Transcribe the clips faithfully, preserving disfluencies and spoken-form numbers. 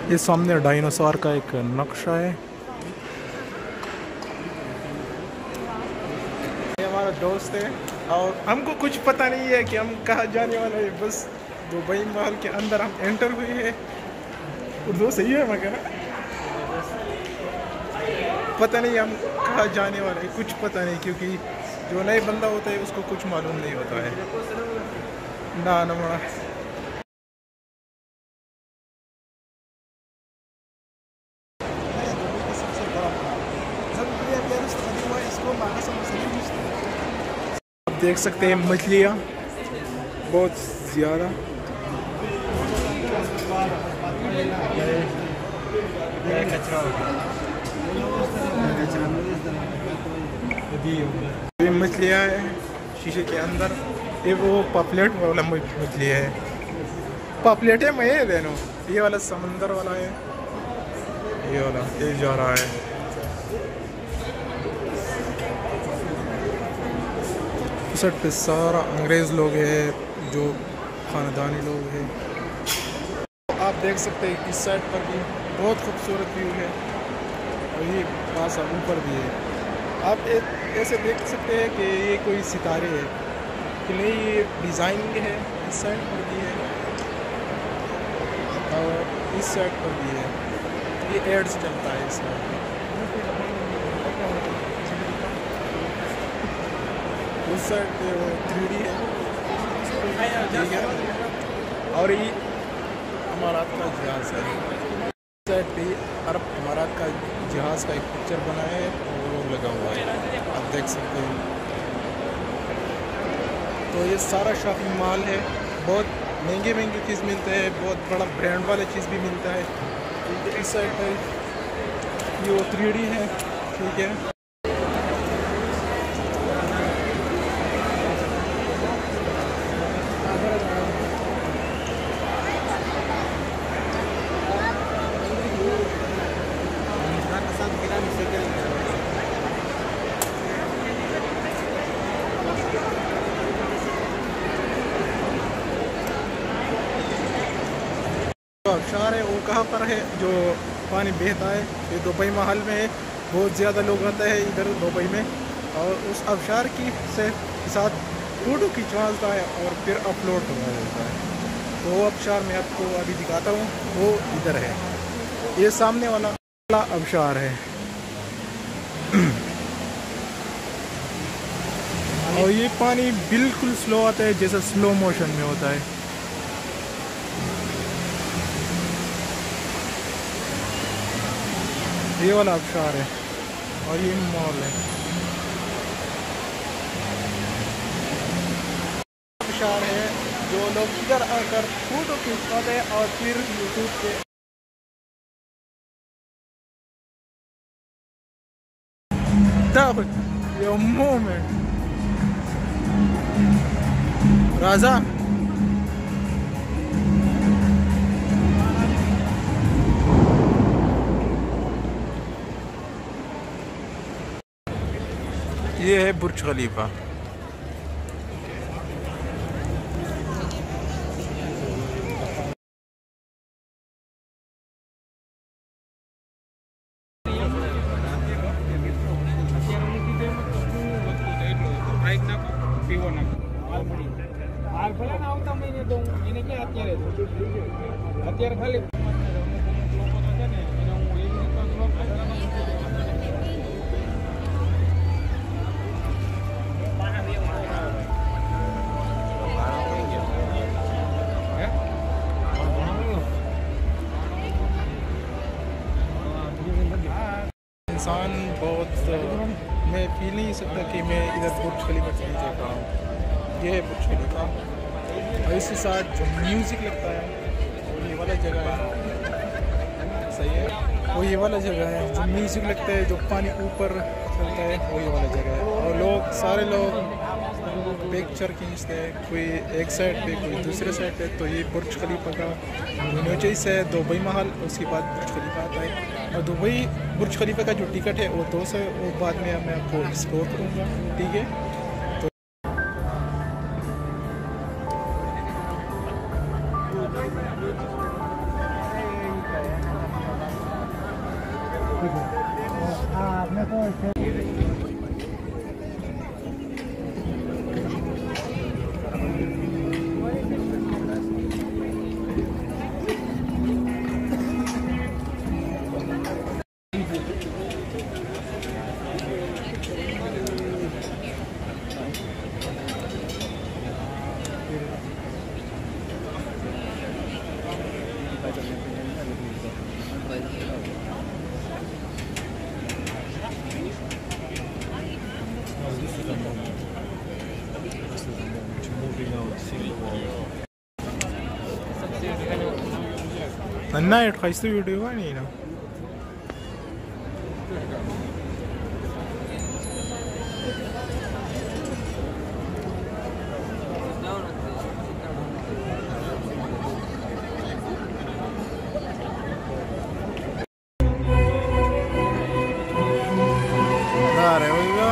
ये सामने डायनासोर का एक नक्शा है। ये हमारा दोस्त है और हमको कुछ पता नहीं है कि हम कहाँ जाने वाले हैं। बस दुबई महल के अंदर हम एंटर हुए हैं। उर्दू सही है मगर पता नहीं हम कहाँ जाने वाले हैं, कुछ पता नहीं, क्योंकि जो नए बंदा होता है उसको कुछ मालूम नहीं होता है ना ना। आप देख सकते हैं मछलियाँ बहुत ज़्यादा। ये मछलियाँ है शीशे के अंदर। ये वो पापलेट वाला मछली है। पापलेट है मैं देनो। ये वाला समंदर वाला है। ये वाला ये जा रहा है। इस साइड पे सारा अंग्रेज़ लोग हैं जो ख़ानदानी लोग हैं। आप देख सकते हैं इस साइड पर भी बहुत खूबसूरत व्यू है और ये पास ऊपर भी है। आप ऐसे देख सकते हैं कि ये कोई सितारे है कि नहीं, ये डिज़ाइनिंग है। इस साइड पर भी है और इस साइड पर भी है। ये एड्स चलता है इसमें। उस साइड पे वो थ्री डी है, ठीक है। और ये अमारात का जहाज़ है। इस साइड पे अरब अमारात का जहाज़ का एक पिक्चर बना है और वो लगा हुआ है, आप देख सकते हैं। तो ये सारा शॉपिंग मॉल है। बहुत महंगे महंगे चीज़ मिलते हैं, बहुत बड़ा ब्रांड वाले चीज़ भी मिलता है। इस साइड पे ये वो थ्री डी है, ठीक है। आबशार है वो कहाँ पर है जो पानी बहता है? ये दुबई महल में है। बहुत ज़्यादा लोग आते हैं इधर दुबई में और उस आबशार की से साथ फ़ोटो खिंचवाता है और फिर अपलोड करवा देता है। तो वो आबशार मैं आपको अभी दिखाता हूँ, वो इधर है। ये सामने वाला आबशार है और ये पानी बिल्कुल स्लो आता है, जैसा स्लो मोशन में होता है। ये वाला आबशार है और ये मॉल है। आबशार है जो लोग इधर आकर फोटो खींचते हैं और फिर यूट्यूब पे ताकत ये मुंह में राजा। ये है बुर्ज खलीफा। इंसान बहुत मैं फील नहीं सकता कि मैं इधर बुर्ज खलीफा से नीचे खड़ा हूँ। ये है बुर्ज खलीफा और इसके साथ जो म्यूज़िक लगता है वो ये वाला जगह है, सही है। वो ये वाला जगह है जो म्यूज़िक लगता है, जो पानी ऊपर चलता है, वो ये वाला जगह है। और लोग सारे लोग पिक्चर खींचते हैं, कोई एक साइड पे कोई दूसरे साइड पे। तो ये बुर्ज खलीफा का नीचे से है दुबई महल, उसके बाद बुर्ज खलीफा आता है। और दुबई बुर्ज खलीफा का जो टिकट है वो दो सौ, वो बाद में मैं आपको एक्सप्लोर करूँगा, ठीक है। तो النايت خايستو فيديو واني نا Dare, oiga.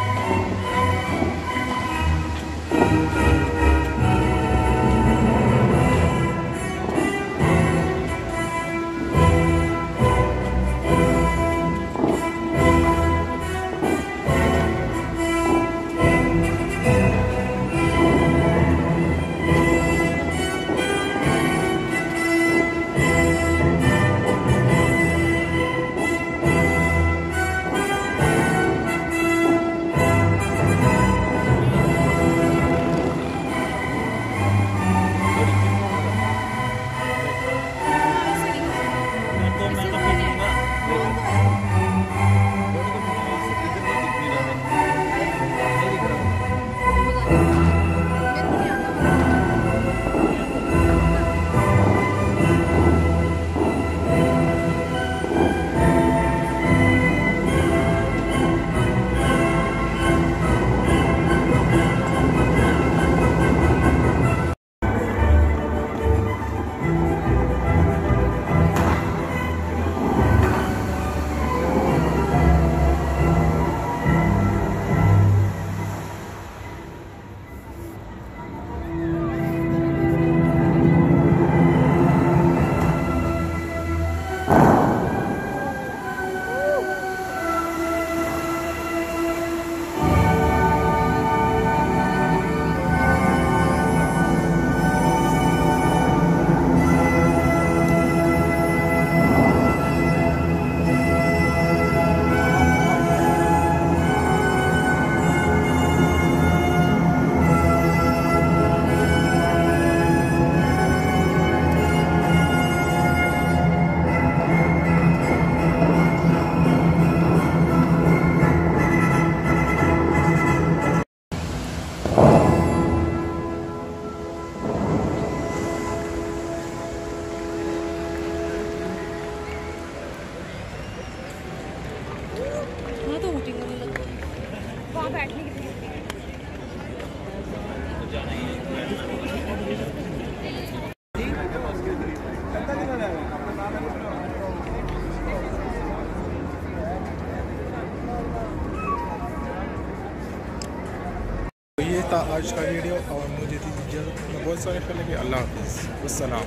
ये था आज का वीडियो और मुझे थी इजाज़त। मैं बहुत सारे ख्याल कि अल्लाह हाफिज़ वस्सलाम।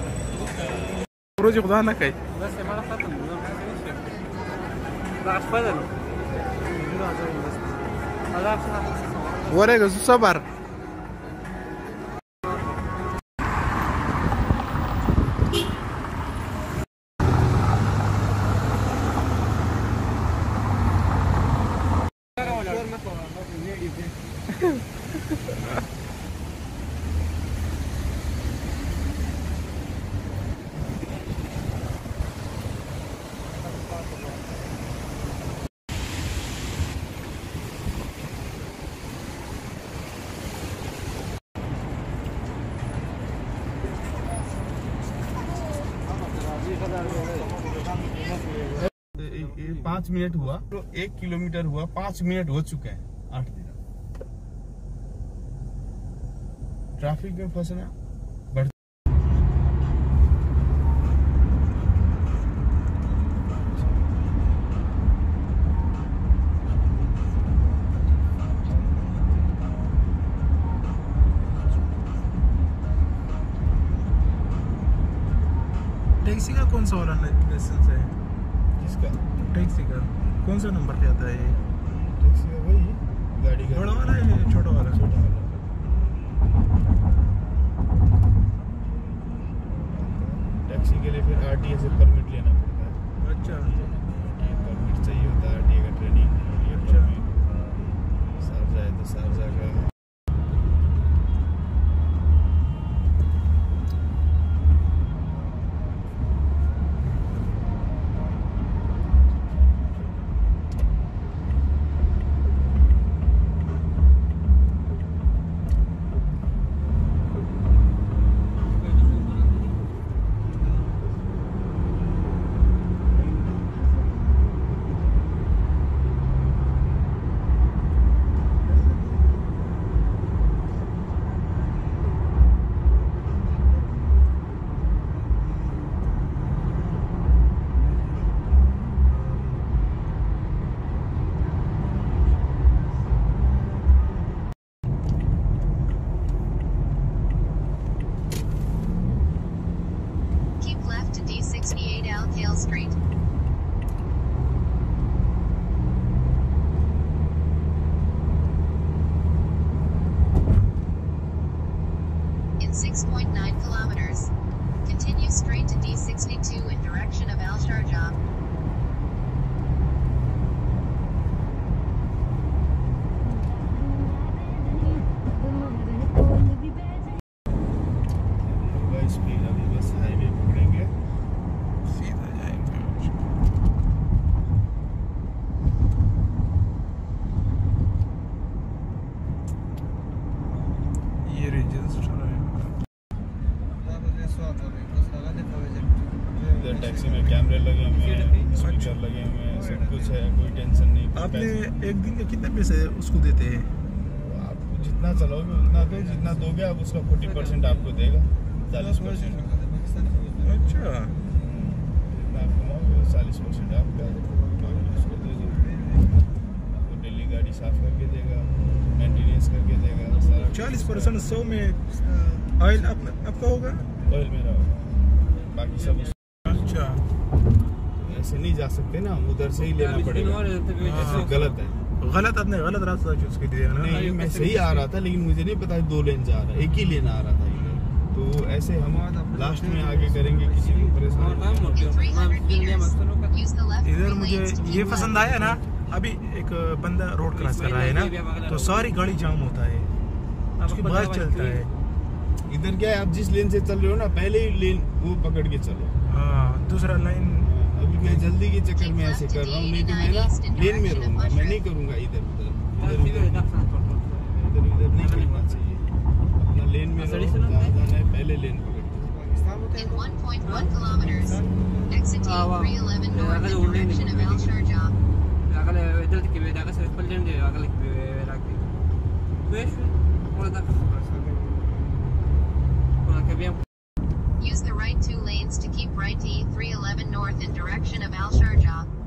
खुदा ना कहे ورقة صبر पाँच मिनट हुआ तो एक किलोमीटर हुआ, पाँच मिनट हो चुके हैं। आठ दिन ट्रैफिक में फंसना बढ़ टैक्सी का कौन सा वाला लाइसेंस है? किसका? टैक्सी का कौन सा नंबर पे आता है ये? टैक्सी का वही गाड़ी का बड़ा वाला है छोटा वाला? छोटा वाला। टैक्सी के लिए फिर आरटीए से परमिट लेना पड़ता है। अच्छा, परमिट चाहिए होता है आरटीए का, ट्रेनिंग। अच्छा, शारजा है तो शारजा का। six point nine kilometers. Continue straight to D sixty-two in direction of Al Sharjah. Speed अभी बस हाईवे पकड़ेंगे, सीधा जाएंगे। ये रजिस्टर है। इधर टैक्सी में कैमरे लगे हुए हैं, स्पीकर लगे हुए हैं, सब कुछ है, कोई टेंशन नहीं। आपने एक दिन के कितने पैसे उसको देते हैं? आप जितना चलाओगे उतना दो, जितना दोगे आप उसका फोर्टी परसेंट आपको देगा, चालीस परसेंट। अच्छा, जितना आप कमाओगे चालीस परसेंट आपका, उसको दे दो। आपको डेली गाड़ी साफ करके देगा, मेंटेनेंस करके देगा सारा। चालीस परसेंट सौ में ऑयल आपका होगा? ऑयल मेरा होगा, बाकी सब उस- अच्छा, ऐसे नहीं जा सकते ना, उधर से ही लेना पड़ेगा, ऐसे गलत है। गलत आपने गलत रास्ता चूज कर दिया ना। नहीं, मैं सही आ रहा था लेकिन मुझे नहीं पता दो लेन जा रहा है, एक ही लेन आ रहा था इधर। तो ऐसे हम लास्ट में आगे करेंगे, किसी को परेशानी। In three hundred meters, use the left इधर three मुझे lanes to ये keep पसंद left. आया ना, अभी एक बंदा रोड क्रॉस कर रहा है ना, तो सारी गाड़ी जाम होता है, उसके बाद चलता है। इधर क्या है, आप जिस लेन से चल रहे हो ना, पहले ही लेन वो पकड़ के चलो। हाँ, दूसरा लाइन। अभी मैं जल्दी के चक्कर में ऐसे कर रहा हूँ, नहीं तो मैं ना लेन में रहूँगा, मैं नहीं करूँगा इधर उधर इधर उधर इधर उधर नहीं करना चाहिए। अपना लेन में रहो, जहाँ जाना है पहले लेन पकड़ के। In one point one kilometers, exit T three eleven north in direction of Al Sharjah. Agale vedrete che vede agale spallende agale che veraki. Questo ora da ora che abbiamo Use the right two lanes to keep right T three eleven north in direction of Al Sharjah.